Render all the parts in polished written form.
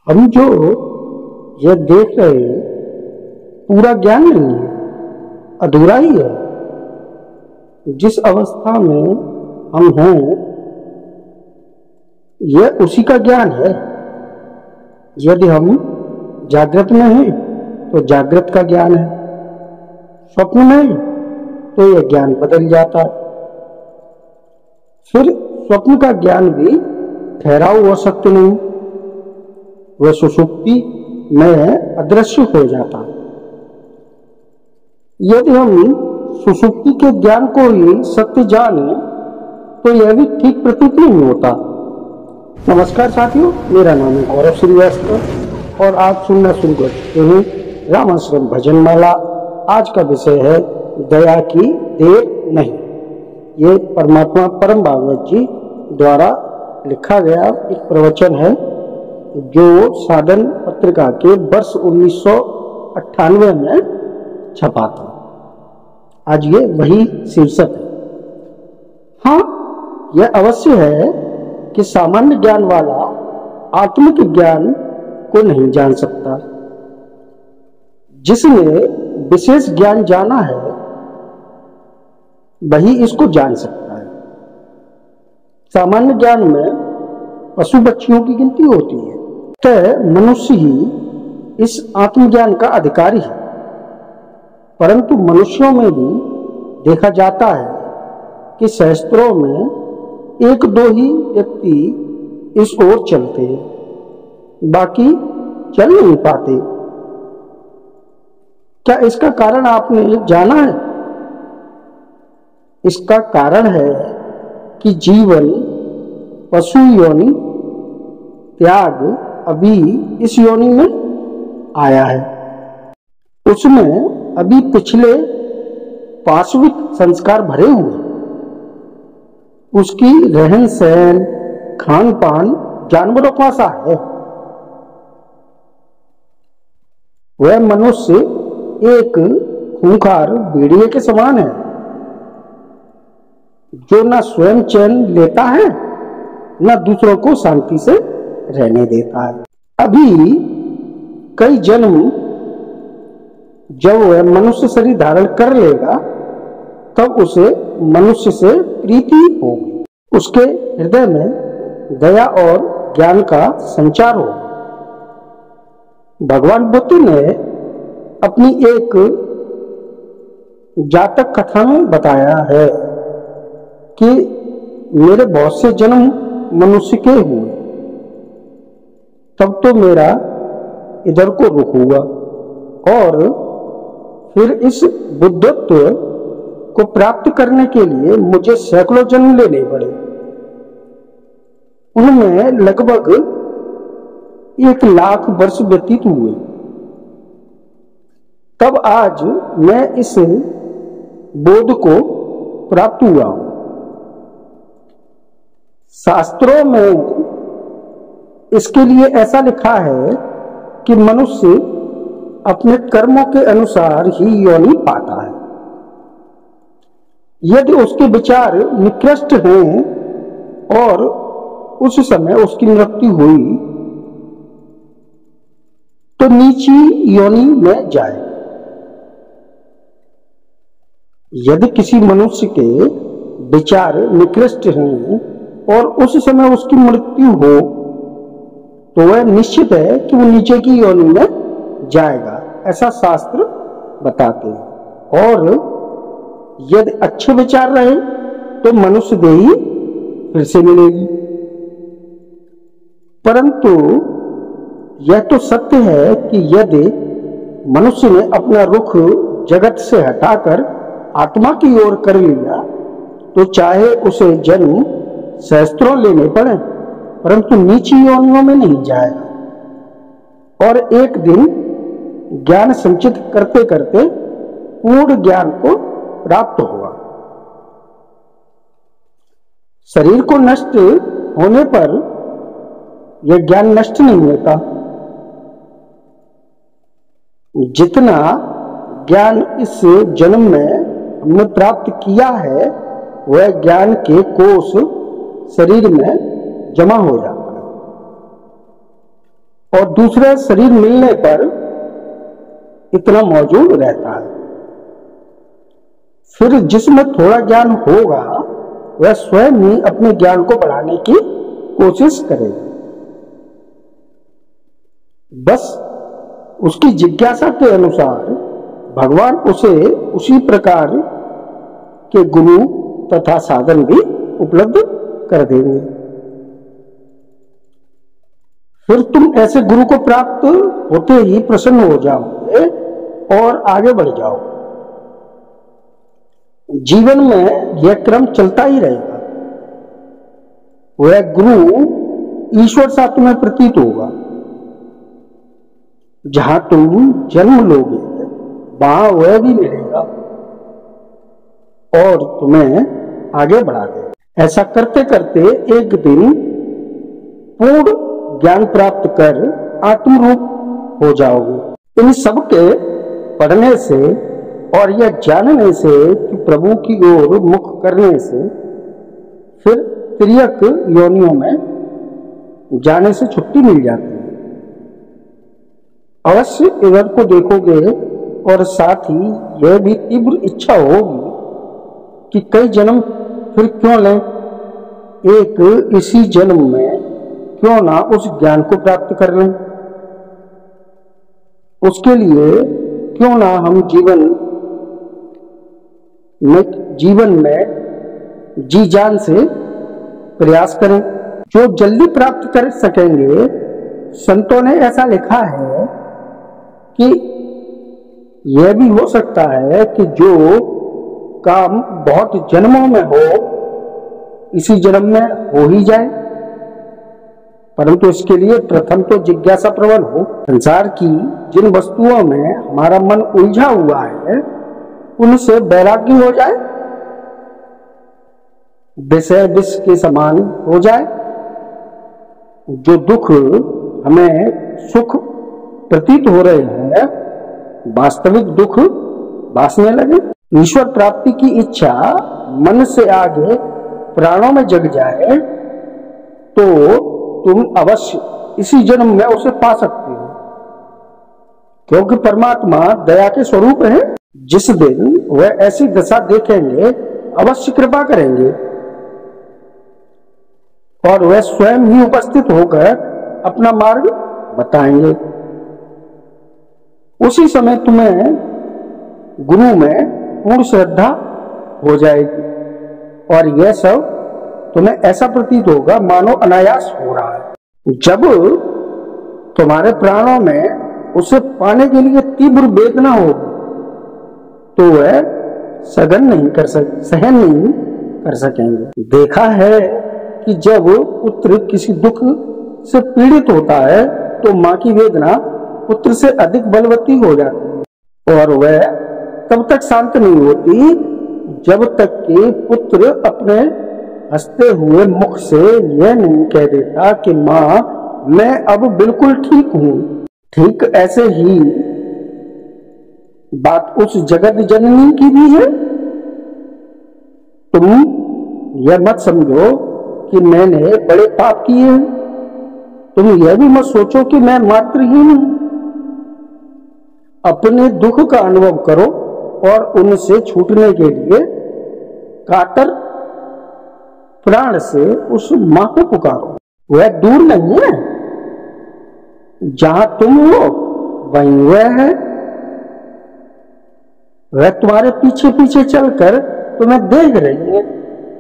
हम जो यह देख रहे हैं पूरा ज्ञान नहीं है, अधूरा ही है। जिस अवस्था में हम हैं यह उसी का ज्ञान है। यदि हम जागृत में हैं तो जागृत का ज्ञान है, स्वप्न में हैं तो यह ज्ञान बदल जाता है। फिर स्वप्न का ज्ञान भी ठहराव हो सकते नहीं, वह सुषुप्ति में अदृश्य हो जाता है। यदि हम सुषुप्ति के ज्ञान को ही सत्य जाने तो यह भी ठीक प्रतीत नहीं होता। नमस्कार साथियों, मेरा नाम है गौरव श्रीवास्तव और आप सुनना शुरू कर चुके हैं रामाश्रम भजन माला। आज का विषय है दया की देर नहीं। ये परमात्मा परम भागवत जी द्वारा लिखा गया एक प्रवचन है जो साधन पत्रिका के वर्ष 1998 में छपा था। आज ये वही शीर्षक है। हाँ, यह अवश्य है कि सामान्य ज्ञान वाला आत्मिक ज्ञान को नहीं जान सकता। जिसने विशेष ज्ञान जाना है वही इसको जान सकता है। सामान्य ज्ञान में पशु पक्षियों की गिनती होती है, तो मनुष्य ही इस आत्मज्ञान का अधिकारी है। परंतु मनुष्यों में भी देखा जाता है कि सहस्त्रों में एक दो ही व्यक्ति इस ओर चलते हैं, बाकी चल नहीं पाते। क्या इसका कारण आपने जाना है? इसका कारण है कि जीवन पशु योनि त्याग अभी इस योनि में आया है। उसमें अभी पिछले पार्श्विक संस्कार भरे हुए। उसकी रहन सहन खान पान जानवरों का सा है। वह मनुष्य एक खूंखार भेड़िए के समान है जो न स्वयं चैन लेता है न दूसरों को शांति से रहने देता है। अभी कई जन्म जब वह मनुष्य शरीर धारण कर लेगा तब उसे मनुष्य से प्रीति होगी। उसके हृदय में दया और ज्ञान का संचार होगा। भगवान बुद्ध ने अपनी एक जातक कथा में बताया है कि मेरे बहुत से जन्म मनुष्य के हुए, तब तो मेरा इधर को रुख हुआ और फिर इस बुद्धत्व को प्राप्त करने के लिए मुझे सैकड़ों जन्म लेने पड़े। उनमें लगभग 1,00,000 वर्ष व्यतीत हुए। तब आज मैं इस बोध को प्राप्त हुआ हूं। शास्त्रों में इसके लिए ऐसा लिखा है कि मनुष्य अपने कर्मों के अनुसार ही योनि पाता है। यदि उसके विचार निकृष्ट हैं और उस समय उसकी मृत्यु हुई तो नीची योनि में जाए। यदि किसी मनुष्य के विचार निकृष्ट हैं और उस समय उसकी मृत्यु हो तो वह निश्चित है कि वो नीचे की योनि में जाएगा, ऐसा शास्त्र बताते हैं। और यदि अच्छे विचार रहे तो मनुष्य देही फिर से मिलेगी। परंतु यह तो सत्य है कि यदि मनुष्य ने अपना रुख जगत से हटाकर आत्मा की ओर कर लिया तो चाहे उसे जन्म सहस्त्रों लेने पड़े परंतु नीची योनियों में नहीं जाएगा और एक दिन ज्ञान संचित करते करते पूर्ण ज्ञान को प्राप्त होगा। शरीर को नष्ट होने पर यह ज्ञान नष्ट नहीं होता। जितना ज्ञान इस जन्म में हमने प्राप्त किया है वह ज्ञान के कोष शरीर में जमा हो जाता है। और दूसरा शरीर मिलने पर इतना मौजूद रहता है। फिर जिसमें थोड़ा ज्ञान होगा वह स्वयं ही अपने ज्ञान को बढ़ाने की कोशिश करेगा। बस उसकी जिज्ञासा के अनुसार भगवान उसे उसी प्रकार के गुरु तथा साधन भी उपलब्ध कर देंगे। फिर तुम ऐसे गुरु को प्राप्त होते ही प्रसन्न हो जाओगे और आगे बढ़ जाओ। जीवन में यह क्रम चलता ही रहेगा। वह गुरु ईश्वर सा तुम्हें प्रतीत होगा। जहां तुम जन्म लोगे वहां वह भी मिलेगा और तुम्हें आगे बढ़ा देगा। ऐसा करते करते एक दिन पूर्ण ज्ञान प्राप्त कर आत्मरूप हो जाओगे। इन सब के पढ़ने से और यह जानने से कि प्रभु की ओर मुख करने से फिर तिर्यक योनियों में जाने से छुट्टी मिल जाती है। अवश्य इधर को देखोगे और साथ ही यह भी तीव्र इच्छा होगी कि कई जन्म फिर क्यों लें, एक इसी जन्म में क्यों ना उस ज्ञान को प्राप्त कर लें। उसके लिए क्यों ना हम जीवन में जी जान से प्रयास करें। जो जल्दी प्राप्त कर सकेंगे, संतों ने ऐसा लिखा है कि यह भी हो सकता है कि जो काम बहुत जन्मों में हो इसी जन्म में हो ही जाए, परंतु इसके लिए प्रथम तो जिज्ञासा प्रबल हो। संसार की जिन वस्तुओं में हमारा मन उलझा हुआ है उनसे वैराग्य हो जाए, विषय विष के समान हो जाए। जो दुख हमें सुख प्रतीत हो रहे हैं वास्तविक दुख भासने लगे। ईश्वर प्राप्ति की इच्छा मन से आगे प्राणों में जग जाए तो तुम अवश्य इसी जन्म में उसे पा सकते हो, क्योंकि परमात्मा दया के स्वरूप है। जिस दिन वह ऐसी दशा देखेंगे अवश्य कृपा करेंगे और वह स्वयं ही उपस्थित होकर अपना मार्ग बताएंगे। उसी समय तुम्हें गुरु में पूर्ण श्रद्धा हो जाएगी और यह सब तुम्हें ऐसा प्रतीत होगा मानो अनायास हो रहा है। जब तुम्हारे प्राणों में उसे पाने के लिए तीव्र वेदना होगी तो वह सहन नहीं कर सकेंगे। देखा है कि जब पुत्र किसी दुख से पीड़ित होता है तो माँ की वेदना पुत्र से अधिक बलवती हो जाती है और वह तब तक शांत नहीं होती जब तक कि पुत्र अपने हंसते हुए मुख से यह नहीं कह देता कि माँ मैं अब बिल्कुल ठीक हूँ। ठीक ऐसे ही बात उस जगत जननी की भी है। तुम यह मत समझो कि मैंने बड़े पाप किए हैं, तुम यह भी मत सोचो कि मैं मात्रहीन हूं। अपने दुख का अनुभव करो और उनसे छूटने के लिए कातर प्राण से उस मां को पुकारो। वह दूर नहीं है, जहां तुम हो वहीं वह है। वह तुम्हारे पीछे पीछे चलकर तुम्हें देख रही है।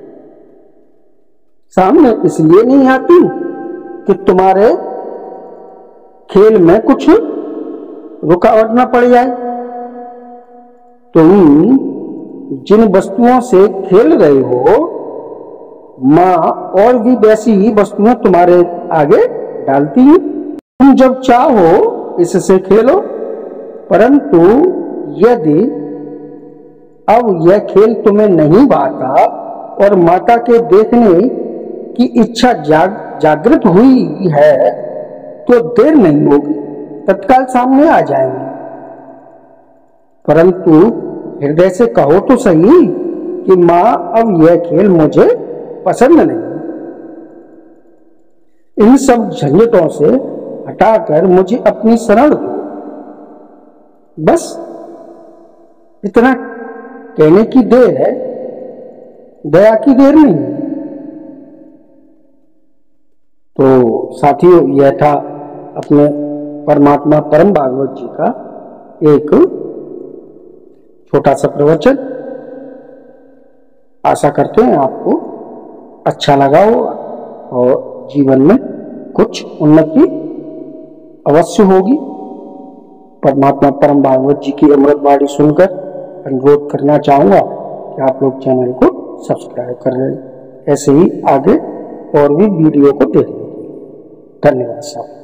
सामने इसलिए नहीं आती कि तुम्हारे खेल में कुछ रुकावट न पड़ जाए। तुम जिन वस्तुओं से खेल रहे हो माँ और भी वैसी ही वस्तुएं तुम्हारे आगे डालती है। तुम जब चाहो इससे खेलो, परंतु यदि अब यह खेल तुम्हें नहीं भाता और माता के देखने की इच्छा जागृत हुई है तो देर नहीं होगी, तत्काल सामने आ जाएंगे। परंतु हृदय से कहो तो सही कि माँ अब यह खेल मुझे पसंद नहीं। इन सब झंझटों से हटाकर मुझे अपनी शरण दो। बस इतना कहने की देर है, दया की देर नहीं। तो साथियों, यह था अपने परमात्मा परम भागवत जी का एक छोटा सा प्रवचन। आशा करते हैं आपको अच्छा लगा होगा और जीवन में कुछ उन्नति अवश्य होगी। परमात्मा परम भागवत जी की अमृतवाणी सुनकर अनुरोध करना चाहूंगा कि आप लोग चैनल को सब्सक्राइब कर लें, ऐसे ही आगे और भी वीडियो को देखने के लिए। धन्यवाद साहब।